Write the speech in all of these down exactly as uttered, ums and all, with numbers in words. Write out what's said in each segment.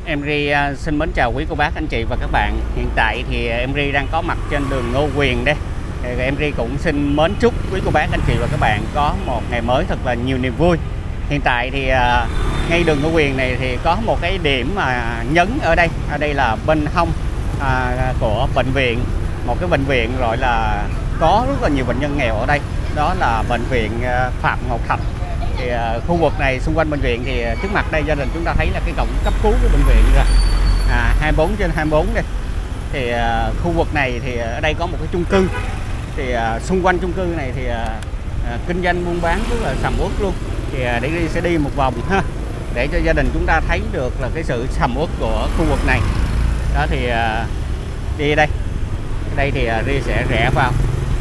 Em Ri xin mến chào quý cô bác, anh chị và các bạn. Hiện tại thì em Ri đang có mặt trên đường Ngô Quyền đây. Em Ri cũng xin mến chúc quý cô bác, anh chị và các bạn có một ngày mới thật là nhiều niềm vui. Hiện tại thì ngay đường Ngô Quyền này thì có một cái điểm mà nhấn ở đây. Ở đây là bên hông à, của bệnh viện, một cái bệnh viện gọi là có rất là nhiều bệnh nhân nghèo ở đây. Đó là bệnh viện Phạm Ngọc Thạch. Thì uh, khu vực này xung quanh bệnh viện thì uh, trước mặt đây gia đình chúng ta thấy là cái cổng cấp cứu của bệnh viện rồi, à, hai mươi bốn trên hai mươi bốn đây. Thì uh, khu vực này thì ở đây có một cái chung cư, thì uh, xung quanh chung cư này thì uh, uh, kinh doanh buôn bán rất là sầm uất luôn. Thì uh, để đi sẽ đi một vòng ha, để cho gia đình chúng ta thấy được là cái sự sầm uất của khu vực này. Đó thì uh, đi đây, đây thì uh, đi sẽ rẽ vào.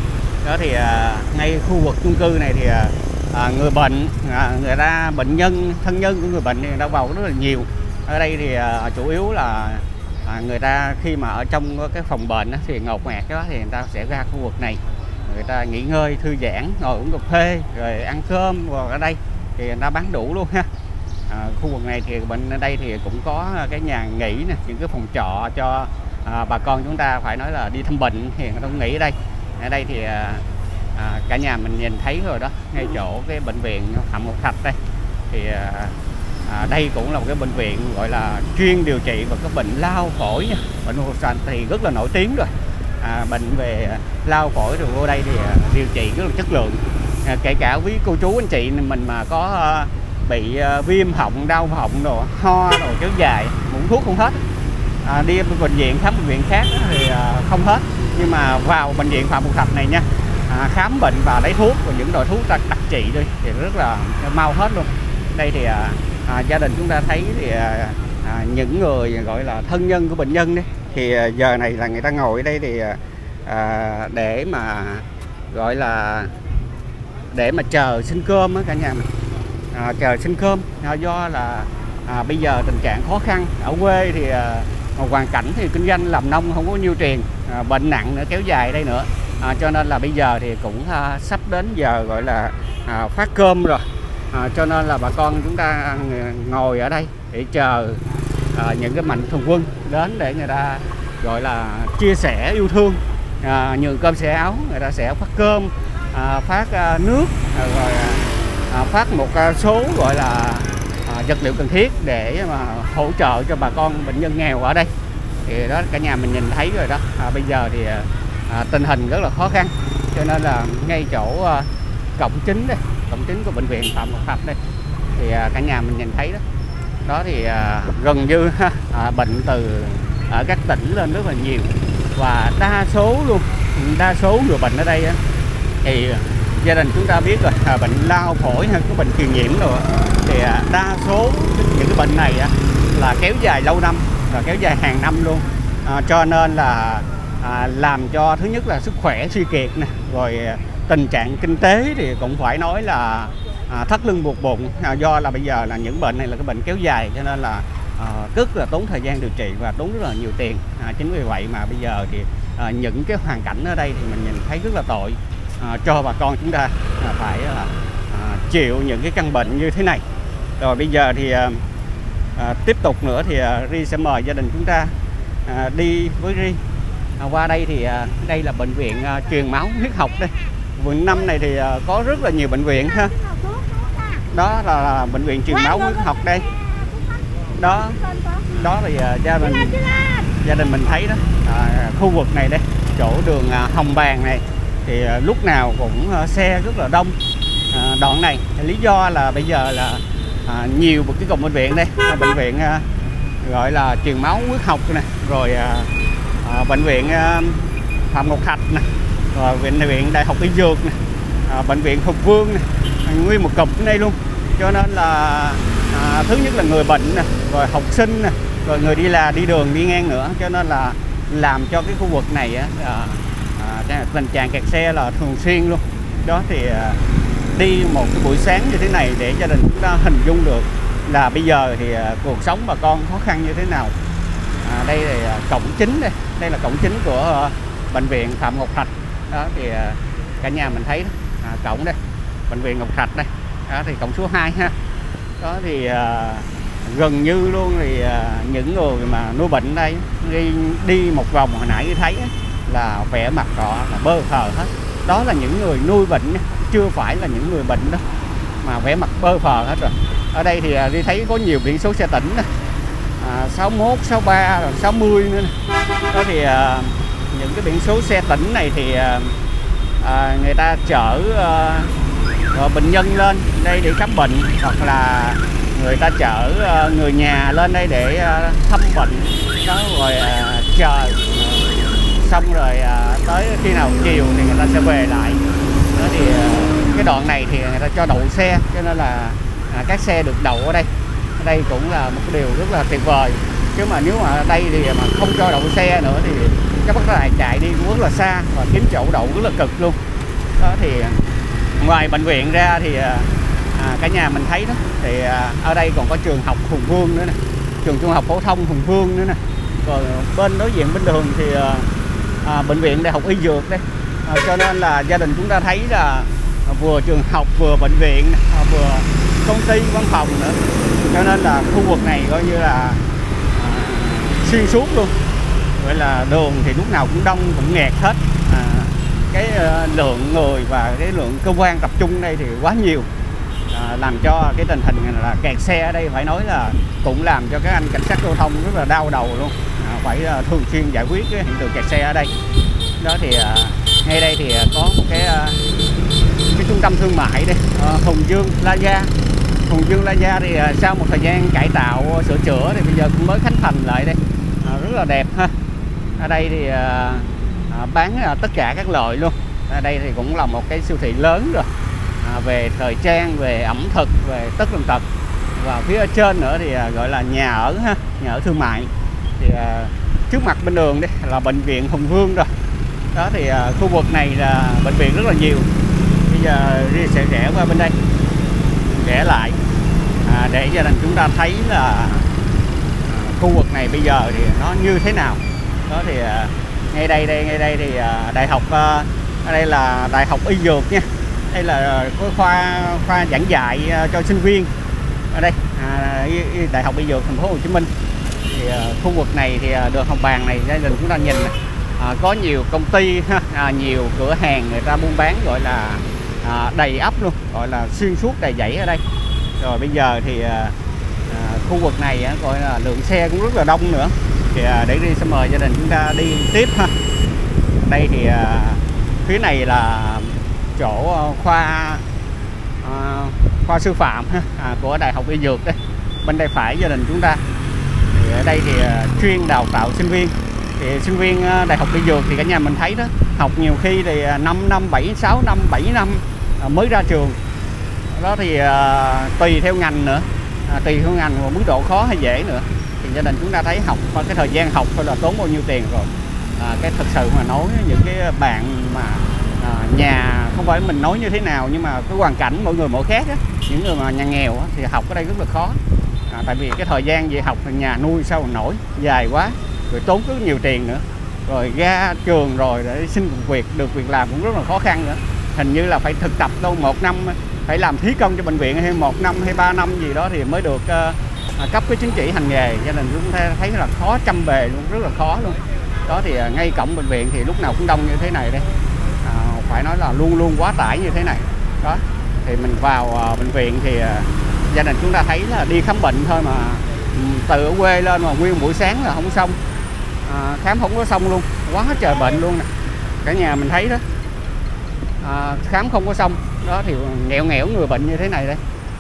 Đó thì uh, ngay khu vực chung cư này thì uh, À, người bệnh, à, người ta bệnh nhân, thân nhân của người bệnh thì người ta vào rất là nhiều. Ở đây thì à, chủ yếu là à, người ta khi mà ở trong cái phòng bệnh á, thì ngột ngạt đó thì người ta sẽ ra khu vực này, người ta nghỉ ngơi, thư giãn, ngồi uống cà phê, rồi ăn cơm. Và ở đây thì người ta bán đủ luôn ha. À, khu vực này thì bệnh ở đây thì cũng có cái nhà nghỉ nè, những cái phòng trọ cho à, bà con chúng ta phải nói là đi thăm bệnh thì người ta cũng nghỉ ở đây. Ở đây thì à, À, cả nhà mình nhìn thấy rồi đó, ngay chỗ cái bệnh viện Phạm Ngọc Thạch đây thì à, đây cũng là một cái bệnh viện gọi là chuyên điều trị vào các bệnh lao phổi nha. Bệnh Ngọc Thạch thì rất là nổi tiếng rồi, à, bệnh về lao phổi rồi vô đây thì à, điều trị rất là chất lượng. À, kể cả quý cô chú anh chị mình mà có à, bị à, viêm họng, đau họng rồi ho rồi kéo dài, uống thuốc không hết, à, đi bệnh viện khám bệnh viện khác thì à, không hết, nhưng mà vào bệnh viện Phạm Ngọc Thạch này nha, À, khám bệnh và lấy thuốc và những loại thuốc đặc, đặc trị đi thì rất là mau hết luôn. Đây thì à, à, gia đình chúng ta thấy thì à, à, những người gọi là thân nhân của bệnh nhân đấy thì à, giờ này là người ta ngồi ở đây thì à, để mà gọi là để mà chờ xin cơm á cả nhà mình, à, chờ xin cơm à, do là à, bây giờ tình trạng khó khăn ở quê thì à, hoàn cảnh thì kinh doanh làm nông không có nhiêu tiền, à, bệnh nặng nữa, kéo dài đây nữa. À, cho nên là bây giờ thì cũng à, sắp đến giờ gọi là à, phát cơm rồi, à, cho nên là bà con chúng ta ngồi ở đây để chờ à, những cái mạnh thường quân đến để người ta gọi là chia sẻ yêu thương, à, nhường cơm sẻ áo, người ta sẽ phát cơm, à, phát à, nước, à, rồi à, phát một à, số gọi là à, vật liệu cần thiết để mà hỗ trợ cho bà con bệnh nhân nghèo ở đây. Thì đó cả nhà mình nhìn thấy rồi đó, à, bây giờ thì À, tình hình rất là khó khăn, cho nên là ngay chỗ à, cổng chính đây, cổng chính của bệnh viện Phạm Ngọc Thạch đây thì à, cả nhà mình nhìn thấy đó. Đó thì à, gần như à, bệnh từ ở các tỉnh lên rất là nhiều, và đa số luôn, đa số người bệnh ở đây á, thì gia đình chúng ta biết rồi, à, bệnh lao phổi hay có bệnh truyền nhiễm rồi thì à, đa số những cái bệnh này á, là kéo dài lâu năm, và kéo dài hàng năm luôn, à, cho nên là À, làm cho thứ nhất là sức khỏe suy kiệt nè, rồi tình trạng kinh tế thì cũng phải nói là à, thắt lưng buộc bụng, à, do là bây giờ là những bệnh này là cái bệnh kéo dài, cho nên là à, rất là tốn thời gian điều trị và tốn rất là nhiều tiền. À, chính vì vậy mà bây giờ thì à, những cái hoàn cảnh ở đây thì mình nhìn thấy rất là tội à, cho bà con chúng ta à, phải à, à, chịu những cái căn bệnh như thế này. Rồi bây giờ thì à, à, tiếp tục nữa thì à, Ri sẽ mời gia đình chúng ta à, đi với Ri. À, qua đây thì à, đây là bệnh viện à, truyền máu huyết học đây. Quận năm này thì à, có rất là nhiều bệnh viện ha. Đó là, là bệnh viện truyền máu huyết học đây. Đó, đó thì à, gia đình gia đình mình thấy đó, à, khu vực này đây, chỗ đường à, Hồng Bàng này thì à, lúc nào cũng à, xe rất là đông. À, đoạn này lý do là bây giờ là à, nhiều một cái cụm bệnh viện đây, à, bệnh viện à, gọi là truyền máu huyết học này, rồi à, À, bệnh viện uh, Phạm Ngọc Thạch nè, rồi bệnh viện Đại học Y Dược nè, à, bệnh viện Hùng Vương nè, nguyên một cụm đây luôn. Cho nên là à, thứ nhất là người bệnh nè, rồi học sinh nè, rồi người đi là đi đường đi ngang nữa, cho nên là làm cho cái khu vực này á, à, à, tình trạng kẹt xe là thường xuyên luôn. Đó thì à, đi một cái buổi sáng như thế này để gia đình chúng ta hình dung được là bây giờ thì à, cuộc sống bà con khó khăn như thế nào. À, đây là cổng chính đây, đây là cổng chính của uh, bệnh viện Phạm Ngọc Thạch. Đó thì uh, cả nhà mình thấy đó, à, cổng đây, bệnh viện Ngọc Thạch đây. Đó thì cổng số hai ha. Đó thì uh, gần như luôn thì những người mà nuôi bệnh đây đi đi một vòng hồi nãy thấy là vẻ mặt họ là bơ phờ hết. Đó là những người nuôi bệnh, chưa phải là những người bệnh đó, mà vẻ mặt bơ phờ hết rồi. Ở đây thì đi thấy có nhiều biển số xe tỉnh, à, sáu mốt, sáu ba, sáu mươi nữa. Đó thì à, những cái biển số xe tỉnh này thì à, người ta chở à, bệnh nhân lên đây để khám bệnh, hoặc là người ta chở à, người nhà lên đây để à, thăm bệnh. Đó rồi à, chờ xong rồi à, tới khi nào chiều thì người ta sẽ về lại. Đó thì à, cái đoạn này thì người ta cho đậu xe, cho nên là à, các xe được đậu ở đây. Ở đây cũng là một cái điều rất là tuyệt vời. Chứ mà nếu mà ở đây thì mà không cho đậu xe nữa thì các bác tài chạy đi cũng rất là xa và kiếm chỗ đậu rất là cực luôn. Đó thì ngoài bệnh viện ra thì à, cả nhà mình thấy đó, thì à, ở đây còn có trường học Hùng Vương nữa nè, trường trung học phổ thông Hùng Vương nữa nè. Rồi bên đối diện bên đường thì à, à, bệnh viện Đại học Y Dược đây. À, cho nên là gia đình chúng ta thấy là vừa trường học, vừa bệnh viện, à, vừa công ty văn phòng nữa. Cho nên là khu vực này coi như là à, xuyên suốt luôn. Vậy là đường thì lúc nào cũng đông, cũng nghẹt hết. À, cái uh, lượng người và cái lượng cơ quan tập trung đây thì quá nhiều, à, làm cho cái tình hình là kẹt xe ở đây phải nói là cũng làm cho các anh cảnh sát giao thông rất là đau đầu luôn. À, phải uh, thường xuyên giải quyết cái hiện tượng kẹt xe ở đây. Đó thì uh, ngay đây thì uh, có một cái uh, cái trung tâm thương mại đây, uh, Hùng Dương Plaza. Hùng Dương Plaza thì uh, sau một thời gian cải tạo, uh, sửa chữa thì bây giờ cũng mới khánh thành lại đây, uh, rất là đẹp ha. Ở đây thì uh, uh, bán uh, tất cả các loại luôn. Ở đây thì cũng là một cái siêu thị lớn rồi, à, về thời trang, về ẩm thực, về tất tần tật. Và phía ở trên nữa thì uh, gọi là nhà ở ha, nhà ở thương mại. Thì uh, trước mặt bên đường đây là bệnh viện Hùng Vương rồi. Đó thì uh, khu vực này là bệnh viện rất là nhiều. Bây giờ Ria sẽ rẽ qua bên đây, rẽ lại à, để gia đình chúng ta thấy là à, khu vực này bây giờ thì nó như thế nào. Đó thì à, ngay đây đây ngay đây thì à, đại học à, ở đây là Đại học Y Dược nha. Đây là có khoa khoa giảng dạy à, cho sinh viên ở đây, à, Đại học Y Dược thành phố Hồ Chí Minh. Thì à, khu vực này thì à, đường Hồng Bàng này gia đình chúng ta nhìn này, à, có nhiều công ty ha, à, nhiều cửa hàng người ta buôn bán gọi là à, đầy ắp luôn, gọi là xuyên suốt đầy dãy ở đây. Rồi bây giờ thì à, à, khu vực này à, gọi là lượng xe cũng rất là đông nữa. Thì à, để đi sẽ mời gia đình chúng ta đi tiếp ha. Đây thì à, phía này là chỗ à, khoa à, khoa sư phạm ha, à, của Đại học Y Dược đây. Bên đây phải gia đình chúng ta. Thì ở đây thì à, chuyên đào tạo sinh viên. Thì sinh viên à, Đại học Y Dược thì cả nhà mình thấy đó, học nhiều khi thì năm năm, bảy, sáu năm, bảy năm à, mới ra trường. Đó thì à, tùy theo ngành nữa, à, tùy theo ngành và mức độ khó hay dễ nữa. Thì gia đình chúng ta thấy học, cái thời gian học thôi là tốn bao nhiêu tiền rồi. À, cái thật sự mà nói những cái bạn mà à, nhà không phải mình nói như thế nào, nhưng mà cái hoàn cảnh mỗi người mỗi khác á. Những người mà nhà nghèo á, thì học ở đây rất là khó. À, tại vì cái thời gian về học nhà nuôi sao mà nổi, dài quá, rồi tốn rất nhiều tiền nữa. Rồi ra trường rồi để xin việc, được việc làm cũng rất là khó khăn nữa. Hình như là phải thực tập đâu một năm, phải làm thí công cho bệnh viện hay một năm hay ba năm gì đó thì mới được uh, cấp cái chứng chỉ hành nghề. Gia đình chúng ta thấy là khó trăm bề luôn, rất là khó luôn. Đó thì uh, ngay cổng bệnh viện thì lúc nào cũng đông như thế này đây, uh, phải nói là luôn luôn quá tải như thế này. Đó thì mình vào uh, bệnh viện thì uh, gia đình chúng ta thấy là đi khám bệnh thôi mà um, từ ở quê lên mà nguyên buổi sáng là không xong, uh, khám không có xong luôn, quá trời bệnh luôn nè. Cả nhà mình thấy đó, à, khám không có xong. Đó thì nghèo nghèo người bệnh như thế này đây,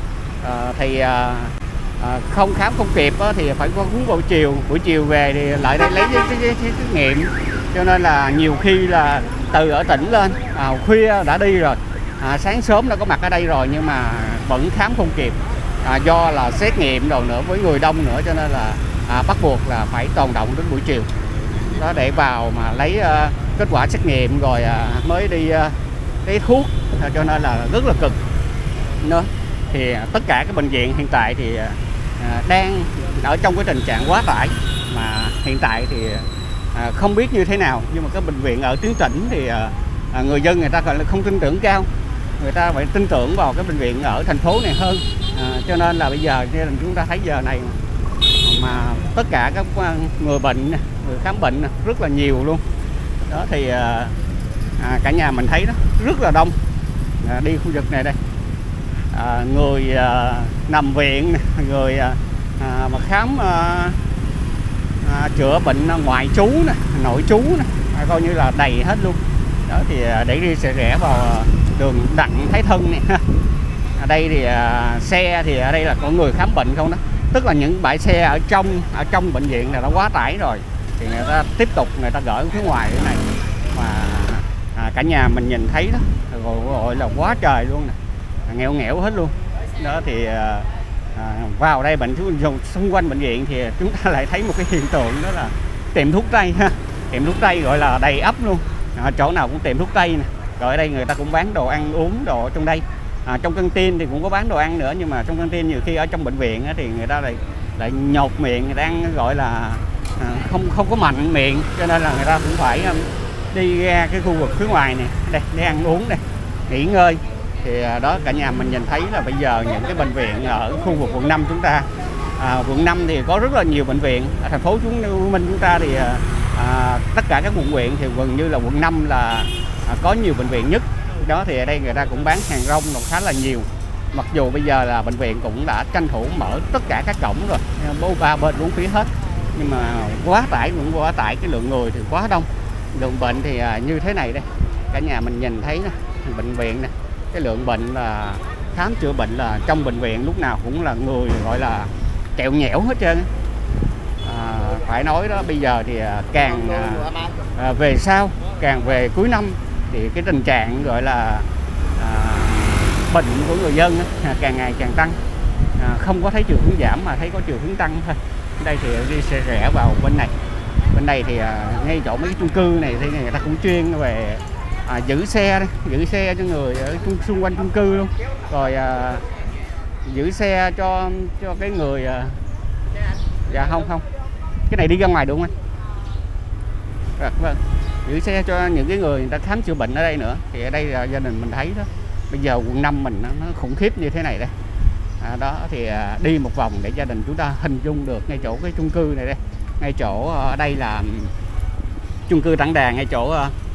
à, thì à, à, không khám không kịp á, thì phải có cuốn buổi chiều, buổi chiều về thì lại đây lấy cái xét nghiệm. Cho nên là nhiều khi là từ ở tỉnh lên à, khuya đã đi rồi, à, sáng sớm đã có mặt ở đây rồi, nhưng mà vẫn khám không kịp, à, do là xét nghiệm rồi nữa, với người đông nữa, cho nên là à, bắt buộc là phải tồn động đến buổi chiều đó để vào mà lấy uh, kết quả xét nghiệm rồi uh, mới đi uh, lấy thuốc. Cho nên là rất là cực nữa. Thì uh, tất cả các bệnh viện hiện tại thì uh, đang ở trong cái tình trạng quá tải, mà hiện tại thì uh, không biết như thế nào. Nhưng mà các bệnh viện ở tuyến tỉnh thì uh, uh, người dân người ta gọi là không tin tưởng cao, người ta phải tin tưởng vào cái bệnh viện ở thành phố này hơn. À, cho nên là bây giờ chúng ta thấy giờ này mà tất cả các người bệnh, người khám bệnh rất là nhiều luôn. Đó thì à, cả nhà mình thấy đó rất là đông. À, đi khu vực này đây, à, người à, nằm viện, người à, mà khám à, à, chữa bệnh ngoại trú nè, nội trú nè, à, coi như là đầy hết luôn. Đó thì à, để đi sẽ rẽ vào đường Đặng Thái Thân này ha. Ở đây thì à, xe thì ở đây là có người khám bệnh không đó, tức là những bãi xe ở trong ở trong bệnh viện là nó quá tải rồi, thì người ta tiếp tục người ta gửi phía ngoài cái này mà à, cả nhà mình nhìn thấy đó, gọi, gọi là quá trời luôn nè, nghèo nghèo hết luôn. Đó thì à, à, vào đây bệnh xung quanh bệnh viện thì chúng ta lại thấy một cái hiện tượng, đó là tiệm thuốc tây ha, tiệm thuốc tây gọi là đầy ắp luôn, à, chỗ nào cũng tiệm thuốc tây nè. Rồi ở đây người ta cũng bán đồ ăn uống đồ trong đây. À, trong căng tin thì cũng có bán đồ ăn nữa, nhưng mà trong căng tin nhiều khi ở trong bệnh viện á, thì người ta lại lại nhột miệng, người ta ăn gọi là à, không không có mạnh miệng, cho nên là người ta cũng phải um, đi ra cái khu vực phía ngoài này đây để ăn uống đây, nghỉ ngơi. Thì à, đó cả nhà mình nhìn thấy là bây giờ những cái bệnh viện ở khu vực quận năm chúng ta, à, quận năm thì có rất là nhiều bệnh viện. Ở thành phố Hồ Chí Minh chúng ta thì à, tất cả các quận huyện thì gần như là quận năm là à, có nhiều bệnh viện nhất. Đó thì ở đây người ta cũng bán hàng rong còn khá là nhiều, mặc dù bây giờ là bệnh viện cũng đã tranh thủ mở tất cả các cổng rồi, bố ba bên bốn phía hết, nhưng mà quá tải, cũng quá tải, cái lượng người thì quá đông. Lượng bệnh thì như thế này đây, cả nhà mình nhìn thấy nè, bệnh viện nè, cái lượng bệnh là khám chữa bệnh là trong bệnh viện lúc nào cũng là người gọi là kẹo nhẽo hết trơn. À, phải nói đó, bây giờ thì càng à, về sau, càng về cuối năm thì cái tình trạng gọi là à, bệnh của người dân á, càng ngày càng tăng, à, không có thấy chiều hướng giảm mà thấy có chiều hướng tăng thôi. Đây thì đi sẽ rẽ vào bên này, bên này thì à, ngay chỗ mấy cái chung cư này thì người ta cũng chuyên về à, giữ xe đấy, giữ xe cho người ở chung, xung quanh chung cư luôn, rồi à, giữ xe cho cho cái người à, dạ không không cái này đi ra ngoài đúng không anh? Vâng, giữ xe cho những cái người người ta khám chữa bệnh ở đây nữa. Thì ở đây là gia đình mình thấy đó, bây giờ quận năm mình nó, nó khủng khiếp như thế này đây. À, đó thì à, đi một vòng để gia đình chúng ta hình dung được ngay chỗ cái chung cư này đây, ngay chỗ ở đây là chung cư Tảng Đà, ngay chỗ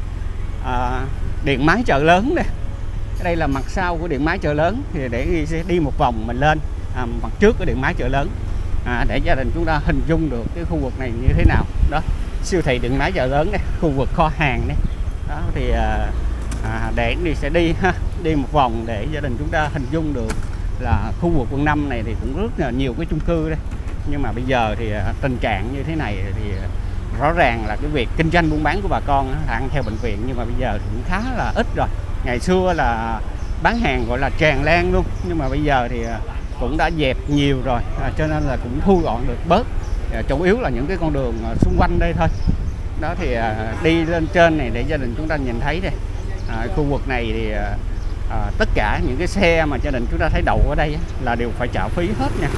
à, điện máy chợ lớn đây. Đây là mặt sau của điện máy chợ lớn, thì để đi, sẽ đi một vòng mình lên à, mặt trước của điện máy chợ lớn, à, để gia đình chúng ta hình dung được cái khu vực này như thế nào. Đó, siêu thị điện máy chợ lớn đây, khu vực kho hàng đây. Đó thì à, à, để đi sẽ đi ha, đi một vòng để gia đình chúng ta hình dung được là khu vực quận năm này thì cũng rất là nhiều cái chung cư đây. Nhưng mà bây giờ thì à, tình trạng như thế này thì rõ ràng là cái việc kinh doanh buôn bán của bà con ăn theo bệnh viện, nhưng mà bây giờ thì cũng khá là ít rồi. Ngày xưa là bán hàng gọi là tràn lan luôn, nhưng mà bây giờ thì cũng đã dẹp nhiều rồi, à, cho nên là cũng thu gọn được bớt, à, chủ yếu là những cái con đường xung quanh đây thôi. Đó thì à, đi lên trên này để gia đình chúng ta nhìn thấy đây, à, khu vực này thì à, tất cả những cái xe mà gia đình chúng ta thấy đậu ở đây là đều phải trả phí hết nha.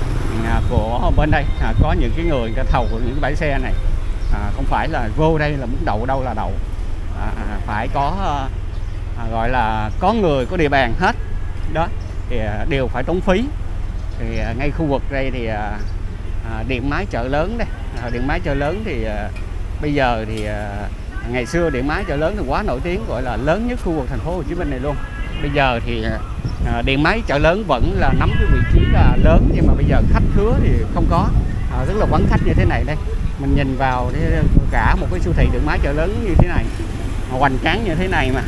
À, của bên đây à, có những cái người ta thầu của những cái bãi xe này, à, không phải là vô đây là muốn đậu đâu là đậu, à, phải có à, gọi là có người có địa bàn hết. Đó thì à, đều phải tốn phí. Thì à, ngay khu vực đây thì à, à, điện máy chợ lớn đây, à, điện máy chợ lớn thì à, bây giờ thì à, ngày xưa điện máy chợ lớn thì quá nổi tiếng, gọi là lớn nhất khu vực thành phố Hồ Chí Minh này luôn. Bây giờ thì à, điện máy chợ lớn vẫn là nắm cái vị trí là lớn, nhưng mà bây giờ khách khứa thì không có, à, rất là vắng khách như thế này đây. Mình nhìn vào thì cả một cái siêu thị điện máy chợ lớn như thế này, hoành tráng như thế này mà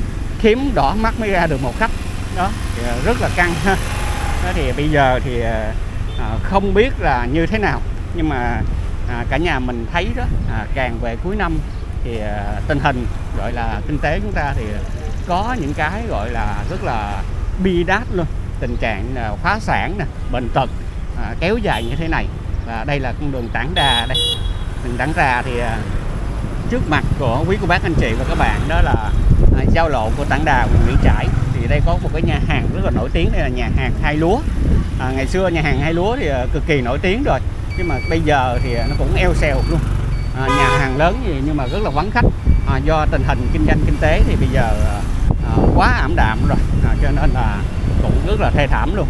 kiếm đỏ mắt mới ra được một khách. Đó thì rất là căng ha. Đó thì bây giờ thì à, không biết là như thế nào, nhưng mà à, cả nhà mình thấy đó, à, càng về cuối năm thì à, tình hình gọi là kinh tế chúng ta thì có những cái gọi là rất là bi đát luôn. Tình trạng là phá sản nè, bệnh tật à, kéo dài như thế này. Và đây là con đường Tảng Đà đây, đường Tảng Đà thì à, trước mặt của quý cô bác anh chị và các bạn đó là à, giao lộ của Tảng Đà, huyện Nguyễn Trãi. Thì đây có một cái nhà hàng rất là nổi tiếng, đây là nhà hàng Hai Lúa. À, ngày xưa nhà hàng Hai Lúa thì à, cực kỳ nổi tiếng rồi, nhưng mà bây giờ thì nó cũng eo xèo luôn. À, nhà hàng lớn gì nhưng mà rất là vắng khách, à, do tình hình kinh doanh kinh tế thì bây giờ à, quá ảm đạm rồi, à, cho nên là cũng rất là thê thảm luôn.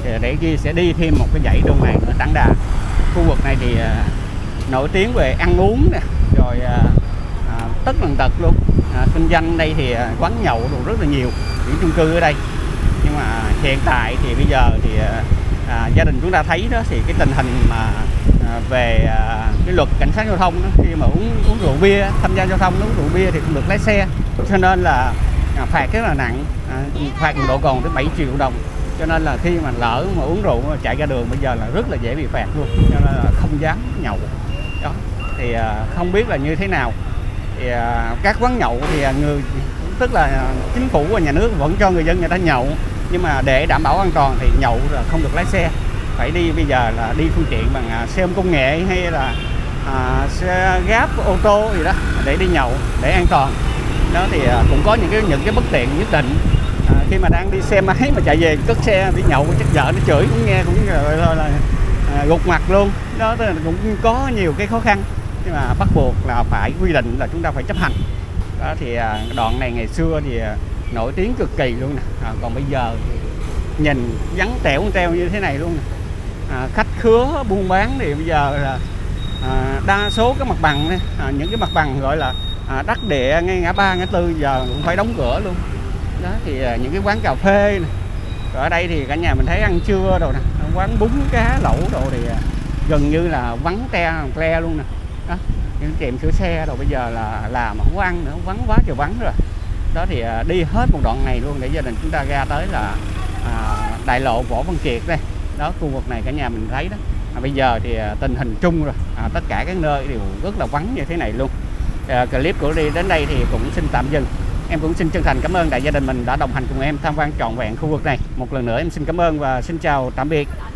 thì để kia sẽ đi thêm một cái dãy đường này ở Tảng Đà. Khu vực này thì à, nổi tiếng về ăn uống nè, rồi à, à, tất tần tật luôn. À, kinh doanh đây thì à, quán nhậu đồ rất là nhiều, những chung cư ở đây. Nhưng mà hiện tại thì bây giờ thì à, gia đình chúng ta thấy đó, thì cái tình hình mà à, về à, cái luật cảnh sát giao thông đó, khi mà uống uống rượu bia, tham gia giao thông uống rượu bia thì không được lái xe, cho nên là à, phạt rất là nặng, à, phạt độ cồn tới bảy triệu đồng. Cho nên là khi mà lỡ mà uống rượu mà chạy ra đường bây giờ là rất là dễ bị phạt luôn, cho nên là không dám nhậu đó. Thì à, không biết là như thế nào, thì à, các quán nhậu thì à, người tức là chính phủ và nhà nước vẫn cho người dân người ta nhậu, nhưng mà để đảm bảo an toàn thì nhậu là không được lái xe, phải đi bây giờ là đi phương tiện bằng à, xe ôm công nghệ hay là à, xe Grab, ô tô gì đó để đi nhậu để an toàn đó. Thì à, cũng có những cái những cái bất tiện nhất định. À, khi mà đang đi xe máy mà chạy về cất xe đi nhậu chắc vợ nó chửi cũng nghe cũng rồi thôi là à, gục mặt luôn đó. Cũng có nhiều cái khó khăn, nhưng mà bắt buộc là phải quy định là chúng ta phải chấp hành đó. Thì à, đoạn này ngày xưa thì à, nổi tiếng cực kỳ luôn nè, à, còn bây giờ thì nhìn vắng tẻo treo như thế này luôn nè. À, khách khứa buôn bán thì bây giờ là à, đa số các mặt bằng này, à, những cái mặt bằng gọi là à, đắc địa ngay ngã ba ngã tư giờ cũng phải đóng cửa luôn đó. Thì à, những cái quán cà phê này. Rồi ở đây thì cả nhà mình thấy ăn trưa đồ nè, quán bún cá lẩu đồ thì à, gần như là vắng te le luôn nè đó. Những tiệm sửa xe rồi bây giờ là làm mà không có ăn nữa, vắng quá trời vắng rồi đó. Thì à, đi hết một đoạn này luôn để gia đình chúng ta ra tới là à, đại lộ Võ Văn Kiệt đây đó. Khu vực này cả nhà mình thấy đó. À, bây giờ thì à, tình hình chung rồi, à, tất cả các nơi đều rất là vắng như thế này luôn. À, clip của đi đến đây thì cũng xin tạm dừng. Em cũng xin chân thành cảm ơn đại gia đình mình đã đồng hành cùng em tham quan trọn vẹn khu vực này. Một lần nữa em xin cảm ơn và xin chào tạm biệt.